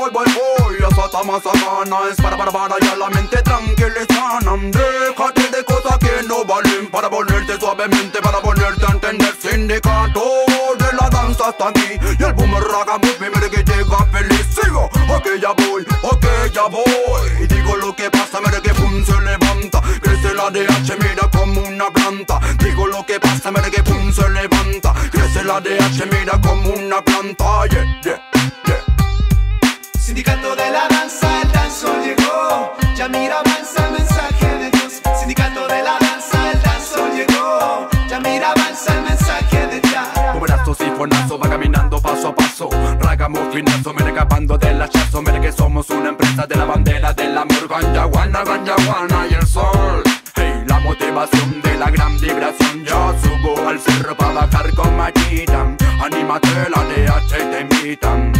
voy. Eso está más gana, es para ya la mente tranquila y sana. Déjate de cosas que no valen para ponerte suavemente, para ponerte a entender. Sindicato de la danza hasta aquí y el boomer ragamuffin mire que llega feliz. Sigo, ok ya voy, y digo lo que pasa, mire que pum se levanta. Crece la DH, mira como una planta. Digo lo que pasa, mire que pum se levanta. Crece la DH, mira como una planta. Yeah. Sindicato de la danza, el danzón llegó. Ya mira avanza el mensaje de Dios. Sindicato de la danza, el danzón llegó. Ya mira avanza el mensaje de Jah. Bomberazo, sifonazo, va caminando paso a paso. Ragamuffinazo, mire escapando del hachazo. Mire que somos una empresa de la bandera del amor. Ganja guana y el sol. Hey, la motivación de la gran vibración. Ya subo al cerro pa' bajar con Machita. Anímate, la DH te invitan.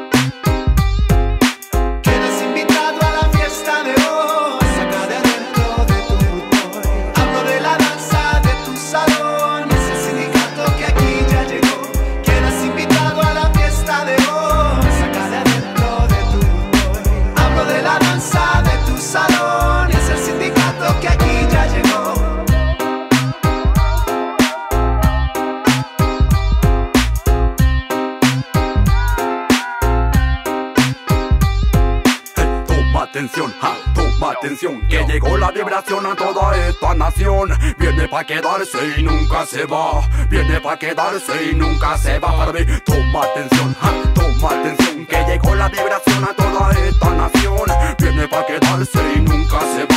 Toma atención, que llegó la vibración a toda esta nación. Viene pa' quedarse y nunca se va. Viene pa' quedarse y nunca se va. Para mí, toma atención, que llegó la vibración a toda esta nación. Viene pa' quedarse y nunca se va.